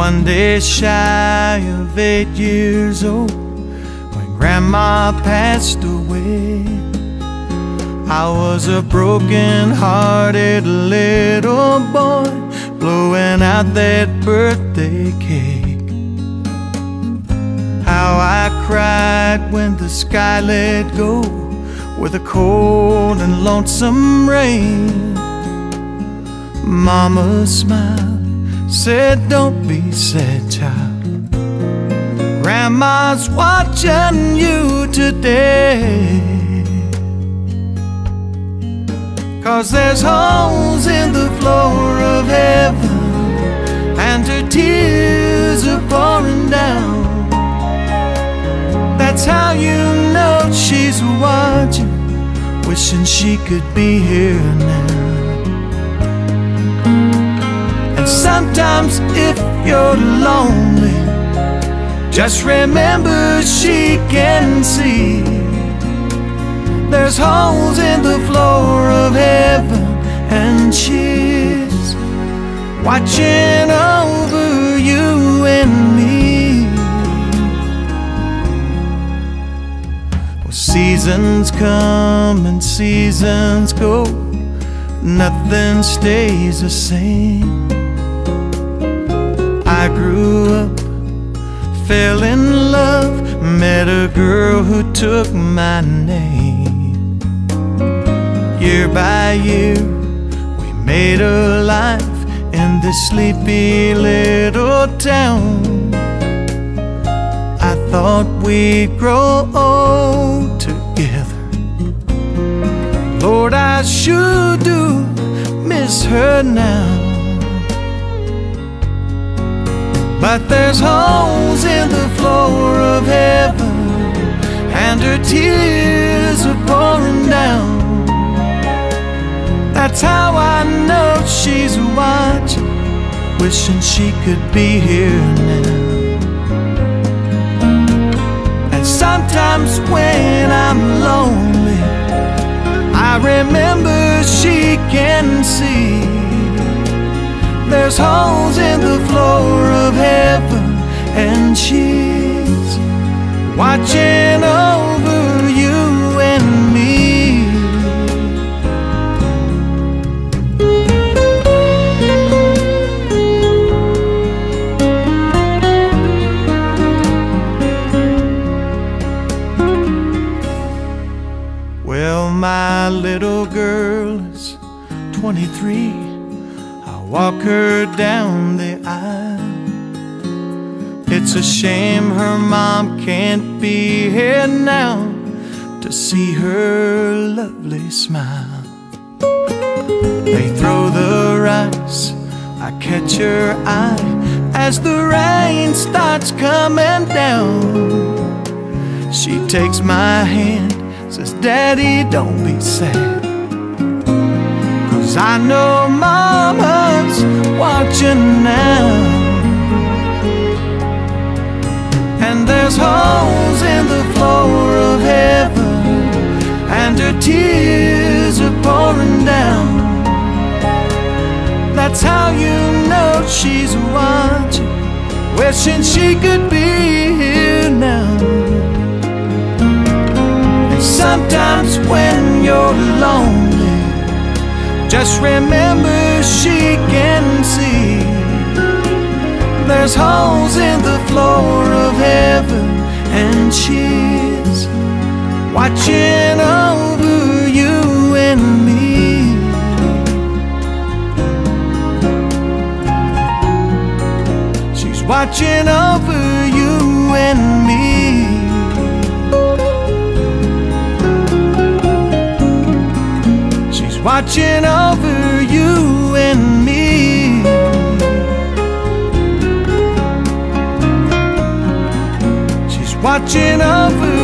One day shy of 8 years old, when Grandma passed away, I was a broken-hearted little boy blowing out that birthday cake. How I cried when the sky let go with a cold and lonesome rain. Mama smiled, said, "Don't be sad, child. Grandma's watching you today. 'Cause there's holes in the floor of heaven, and her tears are pouring down. That's how you know she's watching, wishing she could be here now. And sometimes if you're lonely, just remember she can see. There's holes in the floor of heaven, and she's watching over you and me. Well, seasons come and seasons go, nothing stays the same. I grew up, fell in love, met a girl who took my name. Year by year, we made a life in this sleepy little town. I thought we'd grow old together. Lord, I sure do miss her now. But there's holes in the floor of heaven, and her tears are pouring down. That's how I know she's watching, wishing she could be here now. And sometimes when I'm lonely, I remember she can see. There's holes in the floor of heaven, and she's watching over you and me. Well, my little girl is 23. Walk her down the aisle. It's a shame her mom can't be here now to see her lovely smile. They throw the rice, I catch her eye as the rain starts coming down. She takes my hand, says, "Daddy, don't be sad, 'cause I know Mama's watching now." And there's holes in the floor of heaven, and her tears are pouring down. That's how you know she's watching, wishing she could be here now. And sometimes when you're lonely, just remember she can see. There's holes in the floor of heaven, and she's watching over you and me. She's watching over you and me. She's watching over you and me. She's watching over